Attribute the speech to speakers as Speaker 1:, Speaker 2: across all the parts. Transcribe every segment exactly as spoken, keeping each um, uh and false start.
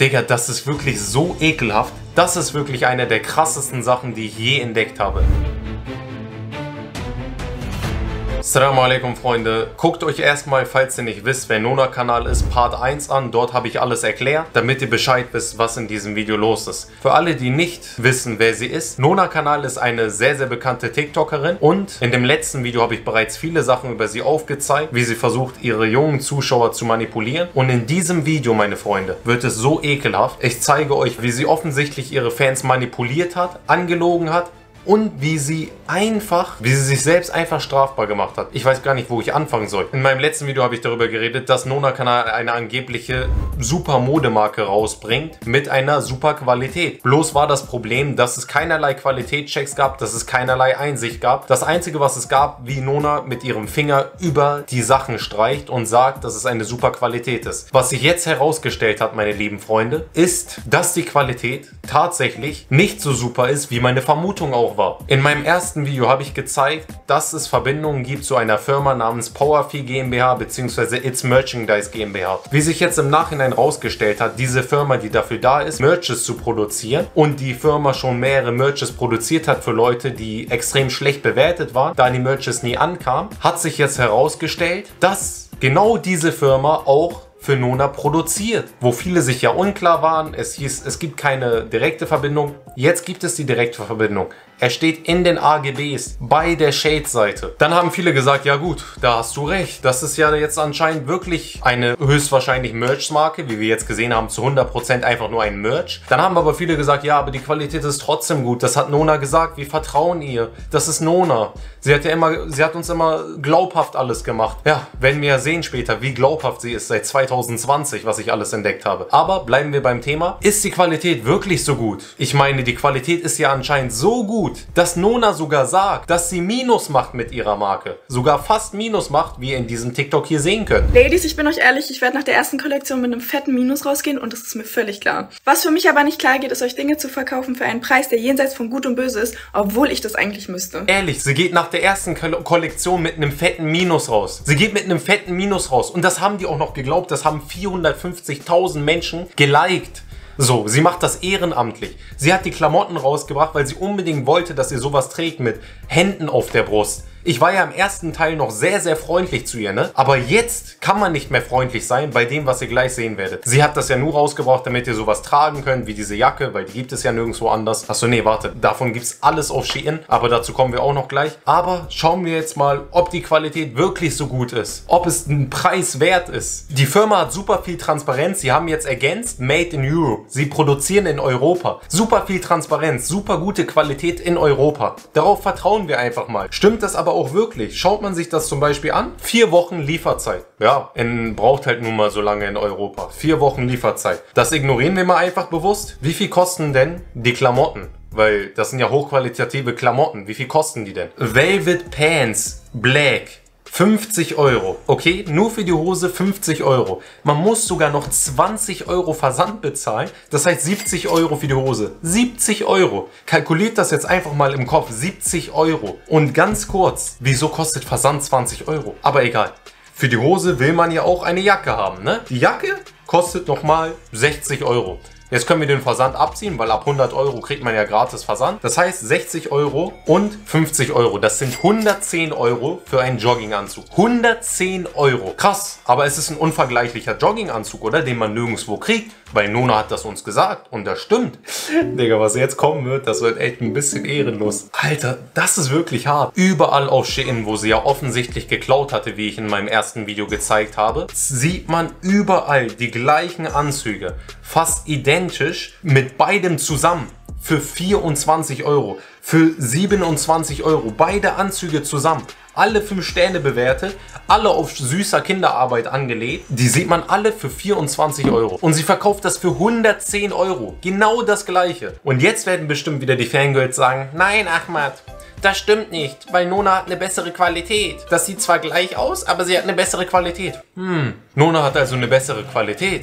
Speaker 1: Digga, das ist wirklich so ekelhaft. Das ist wirklich eine der krassesten Sachen, die ich je entdeckt habe. Assalamu alaikum, Freunde. Guckt euch erstmal, falls ihr nicht wisst, wer Nona-Kanal ist, Part eins an. Dort habe ich alles erklärt, damit ihr Bescheid wisst, was in diesem Video los ist. Für alle, die nicht wissen, wer sie ist, Nona-Kanal ist eine sehr, sehr bekannte TikTokerin. Und in dem letzten Video habe ich bereits viele Sachen über sie aufgezeigt, wie sie versucht, ihre jungen Zuschauer zu manipulieren. Und in diesem Video, meine Freunde, wird es so ekelhaft. Ich zeige euch, wie sie offensichtlich ihre Fans manipuliert hat, angelogen hat. Und wie sie einfach, wie sie sich selbst einfach strafbar gemacht hat. Ich weiß gar nicht, wo ich anfangen soll. In meinem letzten Video habe ich darüber geredet, dass Nona-Kanal eine angebliche super Modemarke rausbringt mit einer super Qualität. Bloß war das Problem, dass es keinerlei Qualitätschecks gab, dass es keinerlei Einsicht gab. Das Einzige, was es gab, wie Nona mit ihrem Finger über die Sachen streicht und sagt, dass es eine super Qualität ist. Was sich jetzt herausgestellt hat, meine lieben Freunde, ist, dass die Qualität tatsächlich nicht so super ist, wie meine Vermutung auch war. In meinem ersten Video habe ich gezeigt, dass es Verbindungen gibt zu einer Firma namens Powerfee GmbH bzw. It's Merchandise GmbH. Wie sich jetzt im Nachhinein rausgestellt hat, diese Firma, die dafür da ist, Merches zu produzieren und die Firma schon mehrere Merches produziert hat für Leute, die extrem schlecht bewertet waren, da die Merches nie ankamen, hat sich jetzt herausgestellt, dass genau diese Firma auch für Nona produziert, wo viele sich ja unklar waren. Es hieß, es gibt keine direkte Verbindung. Jetzt gibt es die direkte Verbindung. Er steht in den A G Bs bei der Shade-Seite. Dann haben viele gesagt, ja gut, da hast du recht. Das ist ja jetzt anscheinend wirklich eine höchstwahrscheinlich Merch-Marke, wie wir jetzt gesehen haben, zu hundert Prozent einfach nur ein Merch. Dann haben aber viele gesagt, ja, aber die Qualität ist trotzdem gut. Das hat Nona gesagt, wir vertrauen ihr. Das ist Nona. Sie hat ja immer, sie hat uns immer glaubhaft alles gemacht. Ja, werden wir ja sehen später, wie glaubhaft sie ist seit zweitausendzwanzig, was ich alles entdeckt habe. Aber bleiben wir beim Thema. Ist die Qualität wirklich so gut? Ich meine, die Qualität ist ja anscheinend so gut, dass Nona sogar sagt, dass sie Minus macht mit ihrer Marke. Sogar fast Minus macht, wie ihr in diesem TikTok hier sehen könnt.
Speaker 2: Ladies, ich bin euch ehrlich, ich werde nach der ersten Kollektion mit einem fetten Minus rausgehen und das ist mir völlig klar. Was für mich aber nicht klar geht, ist euch Dinge zu verkaufen für einen Preis, der jenseits von Gut und Böse ist, obwohl ich das eigentlich müsste.
Speaker 1: Ehrlich, sie geht nach der ersten Ko Kollektion mit einem fetten Minus raus. Sie geht mit einem fetten Minus raus. Und das haben die auch noch geglaubt. Das haben vierhundertfünfzigtausend Menschen geliked. So, sie macht das ehrenamtlich. Sie hat die Klamotten rausgebracht, weil sie unbedingt wollte, dass sie sowas trägt mit Händen auf der Brust. Ich war ja im ersten Teil noch sehr, sehr freundlich zu ihr, ne? Aber jetzt kann man nicht mehr freundlich sein bei dem, was ihr gleich sehen werdet. Sie hat das ja nur rausgebracht, damit ihr sowas tragen könnt, wie diese Jacke, weil die gibt es ja nirgendwo anders. Achso, nee, warte. Davon gibt es alles auf Shein, aber dazu kommen wir auch noch gleich. Aber schauen wir jetzt mal, ob die Qualität wirklich so gut ist. Ob es einen Preis wert ist. Die Firma hat super viel Transparenz. Sie haben jetzt ergänzt, Made in Europe. Sie produzieren in Europa. Super viel Transparenz, super gute Qualität in Europa. Darauf vertrauen wir einfach mal. Stimmt das aber auch wirklich? Schaut man sich das zum Beispiel an? Vier Wochen Lieferzeit. Ja, in, braucht halt nun mal so lange in Europa. Vier Wochen Lieferzeit. Das ignorieren wir mal einfach bewusst. Wie viel kosten denn die Klamotten? Weil das sind ja hochqualitative Klamotten. Wie viel kosten die denn? Velvet Pants Black. fünfzig Euro, okay? Nur für die Hose fünfzig Euro. Man muss sogar noch zwanzig Euro Versand bezahlen. Das heißt siebzig Euro für die Hose. siebzig Euro. Kalkuliert das jetzt einfach mal im Kopf. siebzig Euro. Und ganz kurz, wieso kostet Versand zwanzig Euro? Aber egal. Für die Hose will man ja auch eine Jacke haben, ne? Die Jacke kostet nochmal sechzig Euro. Jetzt können wir den Versand abziehen, weil ab hundert Euro kriegt man ja gratis Versand. Das heißt sechzig Euro und fünfzig Euro. Das sind hundertzehn Euro für einen Jogginganzug. hundertzehn Euro. Krass, aber es ist ein unvergleichlicher Jogginganzug, oder? Den man nirgendwo kriegt, weil Nona hat das uns gesagt und das stimmt. Digga, was jetzt kommen wird, das wird echt ein bisschen ehrenlos. Alter, das ist wirklich hart. Überall auf Shein, wo sie ja offensichtlich geklaut hatte, wie ich in meinem ersten Video gezeigt habe, sieht man überall die gleichen Anzüge. Fast identisch mit beidem zusammen. Für vierundzwanzig Euro. Für siebenundzwanzig Euro. Beide Anzüge zusammen. Alle fünf Sterne bewertet. Alle auf süßer Kinderarbeit angelegt. Die sieht man alle für vierundzwanzig Euro. Und sie verkauft das für hundertzehn Euro. Genau das gleiche. Und jetzt werden bestimmt wieder die Fangirls sagen, nein Ahmad, das stimmt nicht, weil Nona hat eine bessere Qualität. Das sieht zwar gleich aus, aber sie hat eine bessere Qualität. Hm, Nona hat also eine bessere Qualität.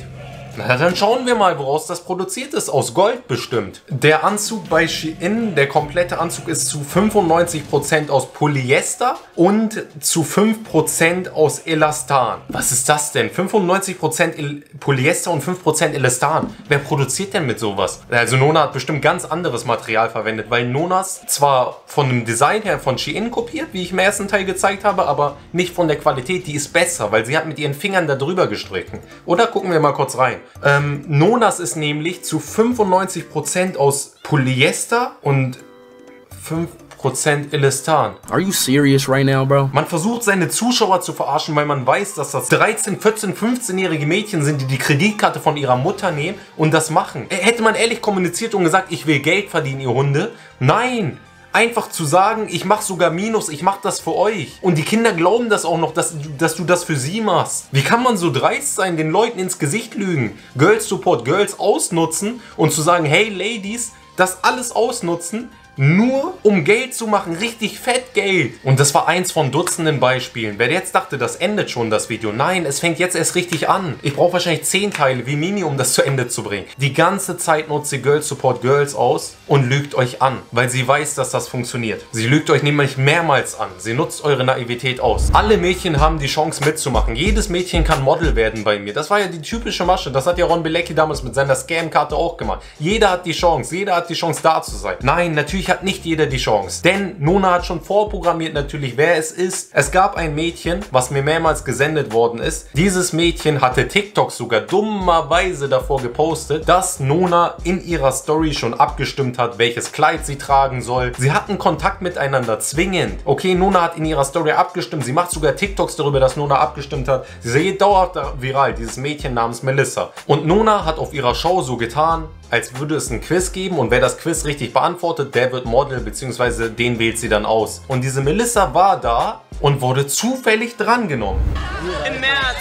Speaker 1: Na, dann schauen wir mal, woraus das produziert ist. Aus Gold bestimmt. Der Anzug bei Shein, der komplette Anzug ist zu fünfundneunzig Prozent aus Polyester und zu fünf Prozent aus Elastan. Was ist das denn? fünfundneunzig Prozent Polyester und fünf Prozent Elastan. Wer produziert denn mit sowas? Also Nona hat bestimmt ganz anderes Material verwendet, weil Nonas zwar von dem Design her von Shein kopiert, wie ich im ersten Teil gezeigt habe, aber nicht von der Qualität. Die ist besser, weil sie hat mit ihren Fingern da drüber gestrichen. Oder gucken wir mal kurz rein. Ähm, Nonas ist nämlich zu fünfundneunzig Prozent aus Polyester und fünf Prozent Elastan.
Speaker 3: Are you serious right now, bro?
Speaker 1: Man versucht seine Zuschauer zu verarschen, weil man weiß, dass das dreizehn, vierzehn, fünfzehnjährige Mädchen sind, die die Kreditkarte von ihrer Mutter nehmen und das machen. Hätte man ehrlich kommuniziert und gesagt, ich will Geld verdienen, ihr Hunde? Nein! Einfach zu sagen, ich mache sogar Minus, ich mache das für euch. Und die Kinder glauben das auch noch, dass, dass du das für sie machst. Wie kann man so dreist sein, den Leuten ins Gesicht lügen? Girls Support Girls ausnutzen und zu sagen, hey Ladies, das alles ausnutzen, nur um Geld zu machen, richtig fett Geld. Und das war eins von Dutzenden Beispielen. Wer jetzt dachte, das endet schon, das Video. Nein, es fängt jetzt erst richtig an. Ich brauche wahrscheinlich zehn Teile wie Mimi, um das zu Ende zu bringen. Die ganze Zeit nutzt sie Girls Support Girls aus und lügt euch an, weil sie weiß, dass das funktioniert. Sie lügt euch nämlich mehrmals an. Sie nutzt eure Naivität aus. Alle Mädchen haben die Chance mitzumachen. Jedes Mädchen kann Model werden bei mir. Das war ja die typische Masche. Das hat ja Ron Bilecki damals mit seiner Scam-Karte auch gemacht. Jeder hat die Chance. Jeder hat die Chance, da zu sein. Nein, natürlich hat nicht jeder die Chance. Denn Nona hat schon vorprogrammiert natürlich, wer es ist. Es gab ein Mädchen, was mir mehrmals gesendet worden ist. Dieses Mädchen hatte TikTok sogar dummerweise davor gepostet, dass Nona in ihrer Story schon abgestimmt hat, welches Kleid sie tragen soll. Sie hatten Kontakt miteinander, zwingend. Okay, Nona hat in ihrer Story abgestimmt. Sie macht sogar TikToks darüber, dass Nona abgestimmt hat. Sie geht dauerhaft viral, dieses Mädchen namens Melissa. Und Nona hat auf ihrer Show so getan, als würde es ein Quiz geben und wer das Quiz richtig beantwortet, der wird Model, beziehungsweise den wählt sie dann aus. Und diese Melissa war da und wurde zufällig drangenommen.
Speaker 4: Im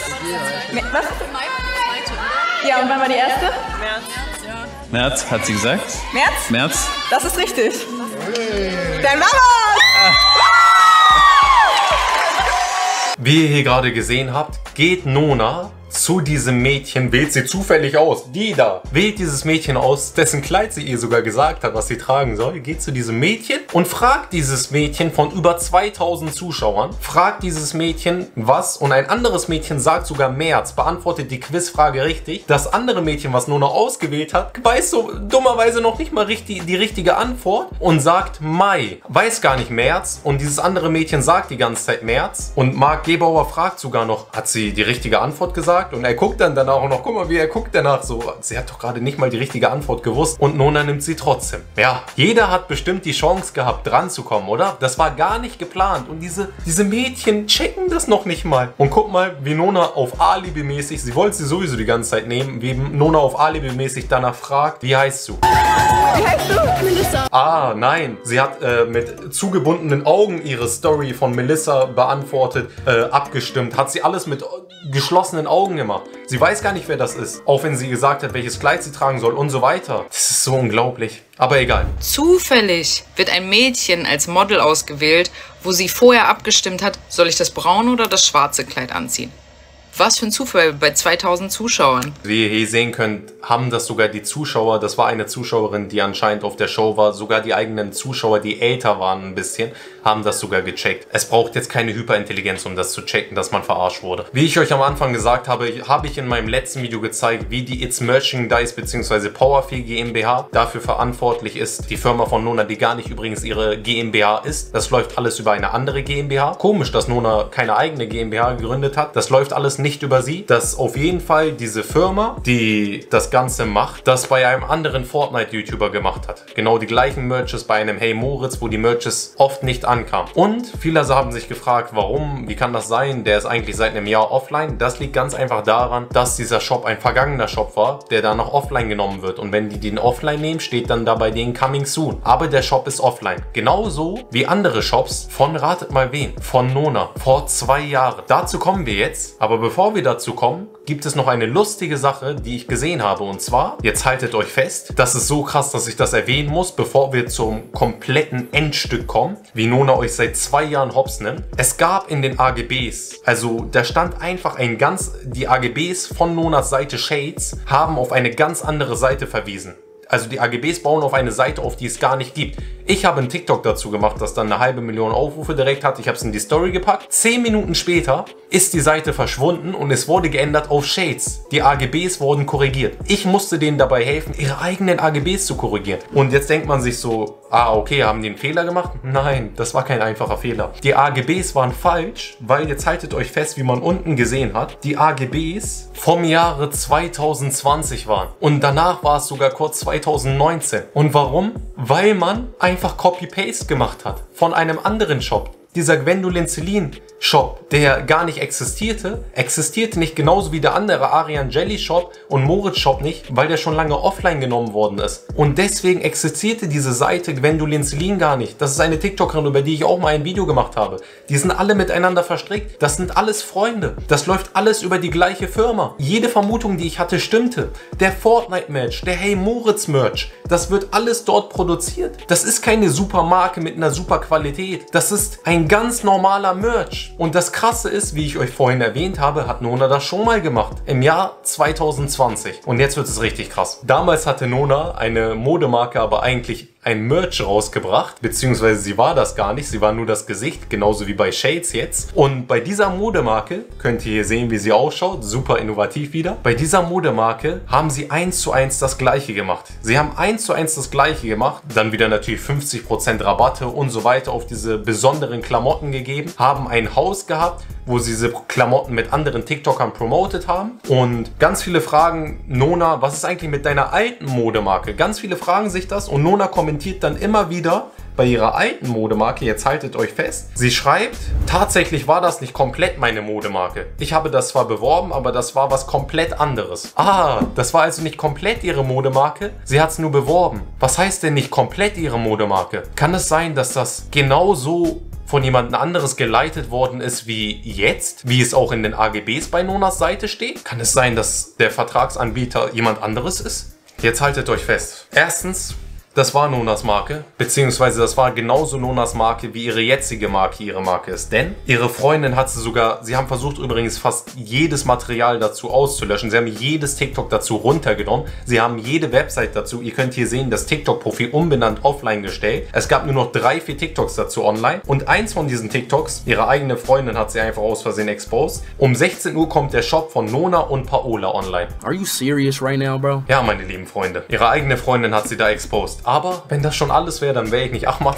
Speaker 4: März.
Speaker 2: Was? Ja, und wann war die erste?
Speaker 4: März.
Speaker 5: März, hat sie gesagt?
Speaker 2: März?
Speaker 5: März?
Speaker 2: Das ist richtig. Dein Mama!
Speaker 1: Wie ihr hier gerade gesehen habt, geht Nona zu diesem Mädchen, wählt sie zufällig aus, die da, wählt dieses Mädchen aus, dessen Kleid sie ihr sogar gesagt hat, was sie tragen soll, geht zu diesem Mädchen und fragt dieses Mädchen von über zweitausend Zuschauern, fragt dieses Mädchen was und ein anderes Mädchen sagt sogar März, beantwortet die Quizfrage richtig. Das andere Mädchen, was Nona ausgewählt hat, weiß so dummerweise noch nicht mal richtig, die richtige Antwort und sagt Mai, weiß gar nicht März und dieses andere Mädchen sagt die ganze Zeit März und Marc Gebauer fragt sogar noch, hat sie die richtige Antwort gesagt? Und er guckt dann danach auch noch, guck mal, wie er guckt danach so. Sie hat doch gerade nicht mal die richtige Antwort gewusst und Nona nimmt sie trotzdem. Ja, jeder hat bestimmt die Chance gehabt, dran zu kommen, oder? Das war gar nicht geplant und diese, diese Mädchen checken das noch nicht mal. Und guck mal, wie Nona auf Alibi-mäßig, sie wollte sie sowieso die ganze Zeit nehmen, wie Nona auf Alibi-mäßig danach fragt, wie heißt du?
Speaker 2: Wie heißt du? Melissa.
Speaker 1: Ah, nein. Sie hat äh, mit zugebundenen Augen ihre Story von Melissa beantwortet, äh, abgestimmt. Hat sie alles mit geschlossenen Augen gemacht. Sie weiß gar nicht, wer das ist. Auch wenn sie gesagt hat, welches Kleid sie tragen soll und so weiter. Das ist so unglaublich. Aber egal.
Speaker 6: Zufällig wird ein Mädchen als Model ausgewählt, wo sie vorher abgestimmt hat, soll ich das braune oder das schwarze Kleid anziehen. Was für ein Zufall bei zweitausend Zuschauern.
Speaker 1: Wie ihr hier sehen könnt, haben das sogar die Zuschauer, das war eine Zuschauerin, die anscheinend auf der Show war, sogar die eigenen Zuschauer, die älter waren ein bisschen, haben das sogar gecheckt. Es braucht jetzt keine Hyperintelligenz, um das zu checken, dass man verarscht wurde. Wie ich euch am Anfang gesagt habe, habe ich in meinem letzten Video gezeigt, wie die It's Merchandise bzw. Powerfeel GmbH dafür verantwortlich ist. Die Firma von Nona, die gar nicht übrigens ihre GmbH ist. Das läuft alles über eine andere GmbH. Komisch, dass Nona keine eigene GmbH gegründet hat. Das läuft alles nicht über sie. Dass auf jeden Fall diese Firma, die das Ganze macht, das bei einem anderen Fortnite-YouTuber gemacht hat. Genau die gleichen Merches bei einem Hey Moritz, wo die Merches oft nicht ankamen. Und viele haben sich gefragt, warum, wie kann das sein? Der ist eigentlich seit einem Jahr offline. Das liegt ganz einfach daran, dass dieser Shop ein vergangener Shop war, der dann noch offline genommen wird. Und wenn die den offline nehmen, steht dann da bei denen Coming Soon. Aber der Shop ist offline. Genauso wie andere Shops von, ratet mal wen, von Nona vor zwei Jahren. Dazu kommen wir jetzt. Aber bevor wir dazu kommen, gibt es noch eine lustige Sache, die ich gesehen habe. Und zwar, jetzt haltet euch fest, das ist so krass, dass ich das erwähnen muss, bevor wir zum kompletten Endstück kommen, wie Nona euch seit zwei Jahren hops nimmt. Es gab in den A G Bs, also da stand einfach ein ganz, die A G Bs von Nonas Seite Shades haben auf eine ganz andere Seite verwiesen. Also die A G Bs bauen auf eine Seite auf, die es gar nicht gibt. Ich habe einen TikTok dazu gemacht, das dann eine halbe Million Aufrufe direkt hat. Ich habe es in die Story gepackt. Zehn Minuten später ist die Seite verschwunden und es wurde geändert auf Shades. Die A G Bs wurden korrigiert. Ich musste denen dabei helfen, ihre eigenen A G Bs zu korrigieren. Und jetzt denkt man sich so, ah okay, haben die einen Fehler gemacht? Nein, das war kein einfacher Fehler. Die A G Bs waren falsch, weil jetzt haltet euch fest, wie man unten gesehen hat, die A G Bs vom Jahre zweitausendzwanzig waren. Und danach war es sogar kurz zweitausendneunzehn. Und warum? Weil man einfach Copy-Paste gemacht hat von einem anderen Shop. Dieser Gwendolyn Celine Shop, der gar nicht existierte, existierte nicht genauso wie der andere Arian Jelly Shop und Moritz Shop nicht, weil der schon lange offline genommen worden ist. Und deswegen existierte diese Seite Gwendolyn Celine gar nicht. Das ist eine TikTokerin, über die ich auch mal ein Video gemacht habe. Die sind alle miteinander verstrickt. Das sind alles Freunde. Das läuft alles über die gleiche Firma. Jede Vermutung, die ich hatte, stimmte. Der Fortnite-Merch, der Hey Moritz-Merch, das wird alles dort produziert. Das ist keine super Marke mit einer super Qualität. Das ist ein ganz normaler Merch. Und das Krasse ist, wie ich euch vorhin erwähnt habe, hat Nona das schon mal gemacht. Im Jahr zweitausendzwanzig. Und jetzt wird es richtig krass. Damals hatte Nona eine Modemarke, aber eigentlich ein Merch rausgebracht, beziehungsweise sie war das gar nicht, sie war nur das Gesicht, genauso wie bei Shades jetzt. Und bei dieser Modemarke, könnt ihr hier sehen, wie sie ausschaut, super innovativ wieder. Bei dieser Modemarke haben sie eins zu eins das gleiche gemacht. Sie haben eins zu eins das gleiche gemacht, dann wieder natürlich fünfzig Prozent Rabatte und so weiter auf diese besonderen Klamotten gegeben, haben ein Haus gehabt, wo sie diese Klamotten mit anderen TikTokern promotet haben. Und ganz viele fragen Nona, was ist eigentlich mit deiner alten Modemarke? Ganz viele fragen sich das und Nona kommentiert dann immer wieder bei ihrer alten Modemarke, jetzt haltet euch fest, sie schreibt, tatsächlich war das nicht komplett meine Modemarke. Ich habe das zwar beworben, aber das war was komplett anderes. Ah, das war also nicht komplett ihre Modemarke, sie hat es nur beworben. Was heißt denn nicht komplett ihre Modemarke? Kann es sein, dass das genauso von jemand anderes geleitet worden ist wie jetzt, wie es auch in den A G Bs bei Nonas Seite steht? Kann es sein, dass der Vertragsanbieter jemand anderes ist? Jetzt haltet euch fest. Erstens, das war Nonas Marke, beziehungsweise das war genauso Nonas Marke, wie ihre jetzige Marke ihre Marke ist. Denn ihre Freundin hat sie sogar, sie haben versucht übrigens fast jedes Material dazu auszulöschen. Sie haben jedes TikTok dazu runtergenommen. Sie haben jede Website dazu. Ihr könnt hier sehen, das TikTok-Profil umbenannt offline gestellt. Es gab nur noch drei, vier TikToks dazu online. Und eins von diesen TikToks, ihre eigene Freundin hat sie einfach aus Versehen exposed. Um sechzehn Uhr kommt der Shop von Nona und Paola online.
Speaker 3: Are you serious right now, bro?
Speaker 1: Ja, meine lieben Freunde. Ihre eigene Freundin hat sie da exposed. Aber wenn das schon alles wäre, dann wäre ich nicht Ahmad.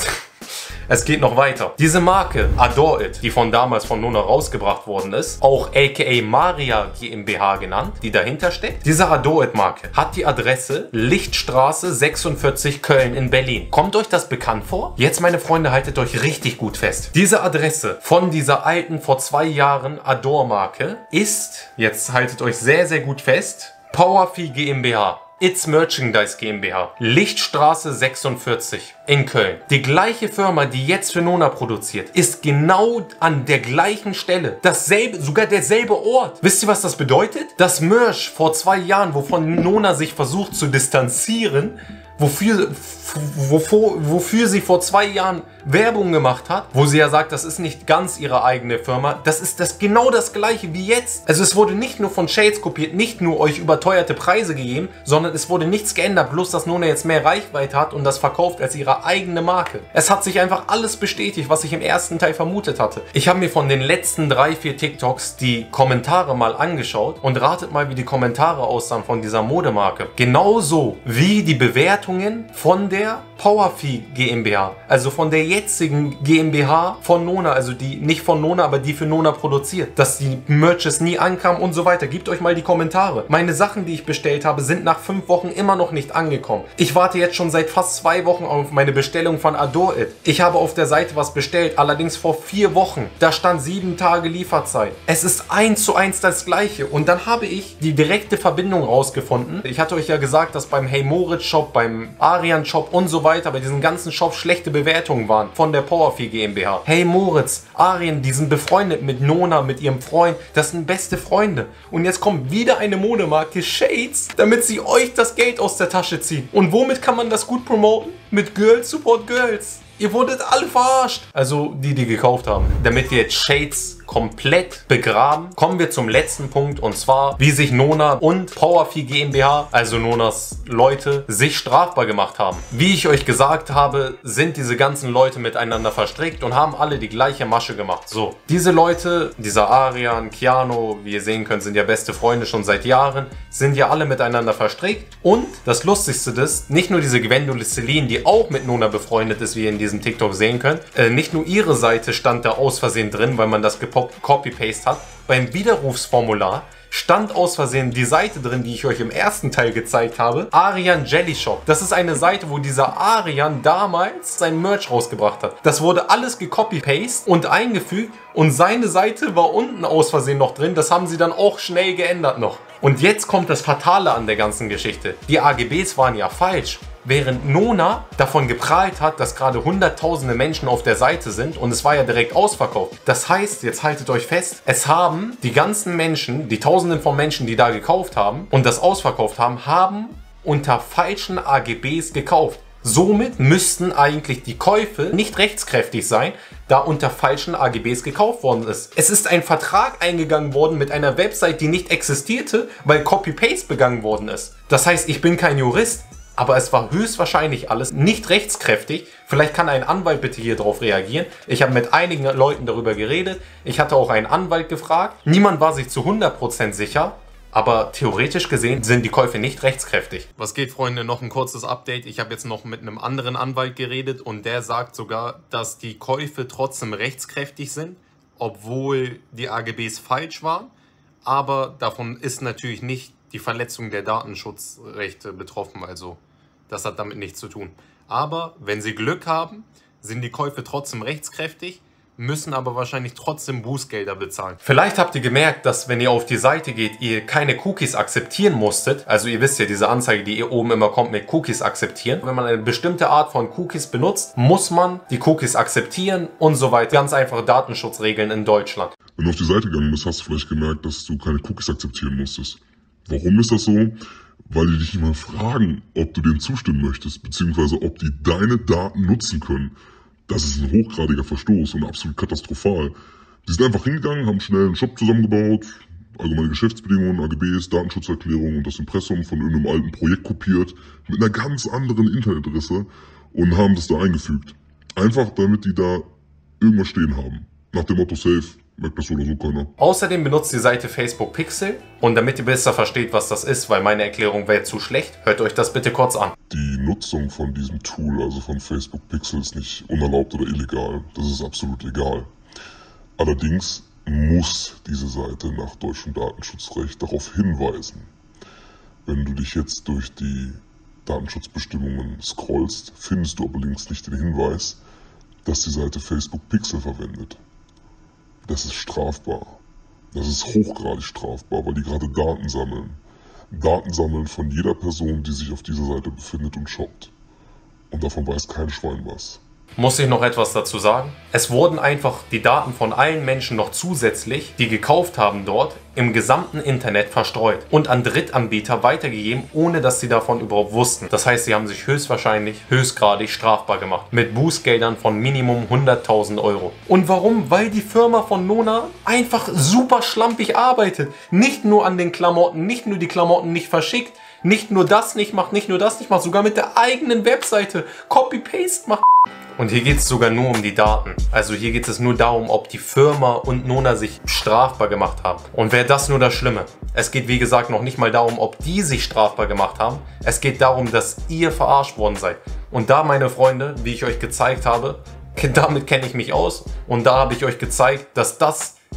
Speaker 1: Es geht noch weiter. Diese Marke Adore It, die von damals von Nona rausgebracht worden ist, auch aka Maria GmbH genannt, die dahinter steckt. Diese Adore It Marke hat die Adresse Lichtstraße sechsundvierzig Köln in Berlin. Kommt euch das bekannt vor? Jetzt, meine Freunde, haltet euch richtig gut fest. Diese Adresse von dieser alten, vor zwei Jahren Adore Marke ist, jetzt haltet euch sehr, sehr gut fest, Powerfee GmbH. It's Merchandise GmbH. Lichtstraße sechsundvierzig in Köln. Die gleiche Firma, die jetzt für Nona produziert, ist genau an der gleichen Stelle. Dasselbe, sogar derselbe Ort. Wisst ihr, was das bedeutet? Das Merch vor zwei Jahren, wovon Nona sich versucht zu distanzieren, wofür, wofür, wofür sie vor zwei Jahren Werbung gemacht hat, wo sie ja sagt, das ist nicht ganz ihre eigene Firma, das ist das genau das gleiche wie jetzt. Also es wurde nicht nur von Shades kopiert, nicht nur euch überteuerte Preise gegeben, sondern es wurde nichts geändert, bloß dass Nona jetzt mehr Reichweite hat und das verkauft als ihre eigene Marke. Es hat sich einfach alles bestätigt, was ich im ersten Teil vermutet hatte. Ich habe mir von den letzten drei, vier TikToks die Kommentare mal angeschaut und ratet mal, wie die Kommentare aussahen von dieser Modemarke. Genauso wie die Bewertungen von der Powerfee GmbH, also von der jetzigen GmbH von Nona, also die nicht von Nona, aber die für Nona produziert, dass die Merches nie ankamen und so weiter. Gebt euch mal die Kommentare. Meine Sachen, die ich bestellt habe, sind nach fünf Wochen immer noch nicht angekommen. Ich warte jetzt schon seit fast zwei Wochen auf meine Bestellung von Adore It. Ich habe auf der Seite was bestellt, allerdings vor vier Wochen. Da stand sieben Tage Lieferzeit. Es ist eins zu eins das gleiche. Und dann habe ich die direkte Verbindung rausgefunden. Ich hatte euch ja gesagt, dass beim Hey Moritz Shop, beim beim Arian Shop und so weiter, bei diesen ganzen Shops schlechte Bewertungen waren von der Powervieh GmbH. Hey Moritz, Arian, die sind befreundet mit Nona, mit ihrem Freund. Das sind beste Freunde. Und jetzt kommt wieder eine Modemarke, Shades, damit sie euch das Geld aus der Tasche ziehen. Und womit kann man das gut promoten? Mit Girls Support Girls. Ihr wurdet alle verarscht. Also die, die gekauft haben. Damit wir jetzt Shades komplett begraben, kommen wir zum letzten Punkt, und zwar, wie sich Nona und Powervieh GmbH, also Nonas Leute, sich strafbar gemacht haben. Wie ich euch gesagt habe, sind diese ganzen Leute miteinander verstrickt und haben alle die gleiche Masche gemacht. So, diese Leute, dieser Arian, Keanu, wie ihr sehen könnt, sind ja beste Freunde schon seit Jahren, sind ja alle miteinander verstrickt. Und das Lustigste ist, nicht nur diese Gwendolyn Celine, die auch mit Nona befreundet ist, wie ihr in diesem TikTok sehen könnt, äh, nicht nur ihre Seite stand da aus Versehen drin, weil man das gepoppt Copy-Paste hat. Beim Widerrufsformular stand aus Versehen die Seite drin, die ich euch im ersten Teil gezeigt habe. Arian Jelly Shop. Das ist eine Seite, wo dieser Arian damals sein Merch rausgebracht hat. Das wurde alles gecopy-paste und eingefügt und seine Seite war unten aus Versehen noch drin. Das haben sie dann auch schnell geändert noch. Und jetzt kommt das Fatale an der ganzen Geschichte. Die A G Bs waren ja falsch. Während Nona davon geprahlt hat, dass gerade hunderttausende Menschen auf der Seite sind und es war ja direkt ausverkauft. Das heißt, jetzt haltet euch fest, es haben die ganzen Menschen, die Tausenden von Menschen, die da gekauft haben und das ausverkauft haben, haben unter falschen A G Bs gekauft. Somit müssten eigentlich die Käufe nicht rechtskräftig sein, da unter falschen A G Bs gekauft worden ist. Es ist ein Vertrag eingegangen worden mit einer Website, die nicht existierte, weil Copy-Paste begangen worden ist. Das heißt, ich bin kein Jurist, aber es war höchstwahrscheinlich alles nicht rechtskräftig. Vielleicht kann ein Anwalt bitte hier drauf reagieren. Ich habe mit einigen Leuten darüber geredet. Ich hatte auch einen Anwalt gefragt. Niemand war sich zu hundert Prozent sicher. Aber theoretisch gesehen sind die Käufe nicht rechtskräftig. Was geht, Freunde? Noch ein kurzes Update. Ich habe jetzt noch mit einem anderen Anwalt geredet und der sagt sogar, dass die Käufe trotzdem rechtskräftig sind, obwohl die A G Bs falsch waren. Aber davon ist natürlich nicht die Verletzung der Datenschutzrechte betroffen, also das hat damit nichts zu tun. Aber wenn Sie Glück haben, sind die Käufe trotzdem rechtskräftig, müssen aber wahrscheinlich trotzdem Bußgelder bezahlen. Vielleicht habt ihr gemerkt, dass wenn ihr auf die Seite geht, ihr keine Cookies akzeptieren musstet. Also ihr wisst ja, diese Anzeige, die hier oben immer kommt mit Cookies akzeptieren. Wenn man eine bestimmte Art von Cookies benutzt, muss man die Cookies akzeptieren und so weiter. Ganz einfache Datenschutzregeln in Deutschland.
Speaker 5: Wenn du auf die Seite gegangen bist, hast du vielleicht gemerkt, dass du keine Cookies akzeptieren musstest. Warum ist das so? Weil die dich immer fragen, ob du denen zustimmen möchtest, beziehungsweise ob die deine Daten nutzen können. Das ist ein hochgradiger Verstoß und absolut katastrophal. Die sind einfach hingegangen, haben schnell einen Shop zusammengebaut, allgemeine Geschäftsbedingungen, A G Bs, Datenschutzerklärung und das Impressum von irgendeinem alten Projekt kopiert, mit einer ganz anderen Internetadresse und haben das da eingefügt. Einfach damit die da irgendwas stehen haben. Nach dem Motto safe. Merkt das oder so keiner.
Speaker 1: Außerdem benutzt die Seite Facebook Pixel und damit ihr besser versteht, was das ist, weil meine Erklärung wäre zu schlecht, hört euch das bitte kurz an.
Speaker 5: Die Nutzung von diesem Tool, also von Facebook Pixel, ist nicht unerlaubt oder illegal. Das ist absolut legal. Allerdings muss diese Seite nach deutschem Datenschutzrecht darauf hinweisen. Wenn du dich jetzt durch die Datenschutzbestimmungen scrollst, findest du aber links nicht den Hinweis, dass die Seite Facebook Pixel verwendet. Das ist strafbar. Das ist hochgradig strafbar, weil die gerade Daten sammeln. Daten sammeln von jeder Person, die sich auf dieser Seite befindet und shoppt. Und davon weiß kein Schwein was.
Speaker 1: Muss ich noch etwas dazu sagen? Es wurden einfach die Daten von allen Menschen noch zusätzlich, die gekauft haben dort, im gesamten Internet verstreut und an Drittanbieter weitergegeben, ohne dass sie davon überhaupt wussten. Das heißt, sie haben sich höchstwahrscheinlich höchstgradig strafbar gemacht. Mit Bußgeldern von Minimum hunderttausend Euro. Und warum? Weil die Firma von Nona einfach super schlampig arbeitet. Nicht nur an den Klamotten, nicht nur die Klamotten nicht verschickt, nicht nur das nicht macht, nicht nur das nicht macht, sogar mit der eigenen Webseite Copy-Paste macht. Und hier geht es sogar nur um die Daten. Also hier geht es nur darum, ob die Firma und Nona sich strafbar gemacht haben. Und wäre das nur das Schlimme. Es geht wie gesagt noch nicht mal darum, ob die sich strafbar gemacht haben. Es geht darum, dass ihr verarscht worden seid. Und da, meine Freunde, wie ich euch gezeigt habe, damit kenne ich mich aus. Und da habe ich euch gezeigt, dass das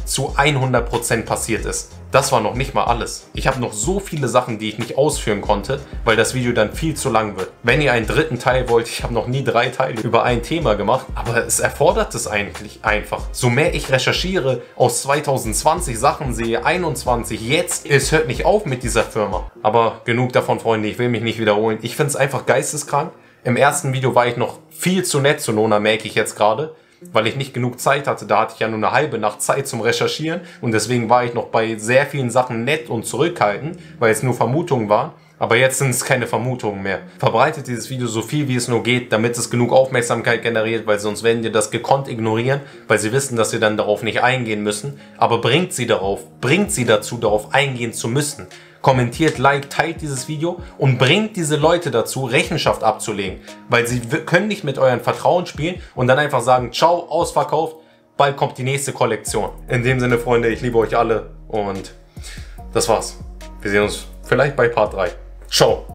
Speaker 1: zu hundert Prozent passiert ist. Das war noch nicht mal alles. Ich habe noch so viele Sachen, die ich nicht ausführen konnte, weil das Video dann viel zu lang wird. Wenn ihr einen dritten Teil wollt, ich habe noch nie drei Teile über ein Thema gemacht, aber es erfordert es eigentlich einfach. So mehr ich recherchiere, aus zwanzig zwanzig Sachen sehe, einundzwanzig, jetzt, es hört nicht auf mit dieser Firma. Aber genug davon, Freunde, ich will mich nicht wiederholen. Ich finde es einfach geisteskrank. Im ersten Video war ich noch viel zu nett zu Nona, merke ich jetzt gerade, weil ich nicht genug Zeit hatte. Da hatte ich ja nur eine halbe Nacht Zeit zum Recherchieren und deswegen war ich noch bei sehr vielen Sachen nett und zurückhaltend, weil es nur Vermutungen waren. Aber jetzt sind es keine Vermutungen mehr. Verbreitet dieses Video so viel wie es nur geht, damit es genug Aufmerksamkeit generiert, weil sonst werden die das gekonnt ignorieren, weil sie wissen, dass sie dann darauf nicht eingehen müssen. Aber bringt sie darauf, bringt sie dazu, darauf eingehen zu müssen. Kommentiert, liked, teilt dieses Video und bringt diese Leute dazu, Rechenschaft abzulegen. Weil sie können nicht mit euren Vertrauen spielen und dann einfach sagen, ciao, ausverkauft, bald kommt die nächste Kollektion. In dem Sinne, Freunde, ich liebe euch alle und das war's. Wir sehen uns vielleicht bei Part drei. Ciao.